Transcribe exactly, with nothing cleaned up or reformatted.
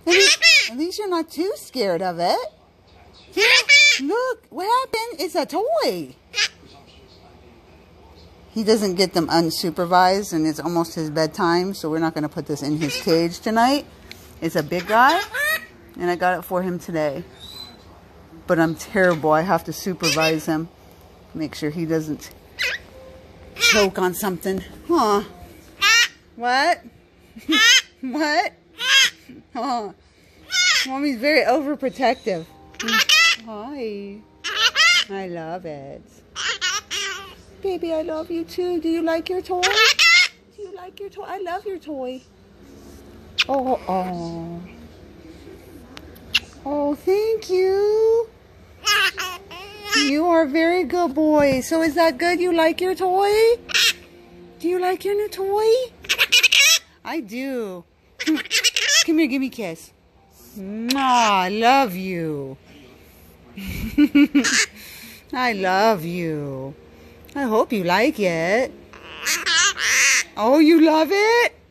At least, at least you're not too scared of it. Look, what happened? It's a toy. He doesn't get them unsupervised, and it's almost his bedtime, so we're not going to put this in his cage tonight. It's a big guy, and I got it for him today. But I'm terrible. I have to supervise him. Make sure he doesn't choke on something. Huh? What? What? Oh, Mommy's very overprotective. Hi. I love it. Baby, I love you too. Do you like your toy? Do you like your toy? I love your toy. Oh, oh. Oh, thank you. You are a very good boy. So is that good? You like your toy? Do you like your new toy? I do. Come, come here, give me a kiss. Mwah, I love you. I love you. I hope you like it. Oh, you love it?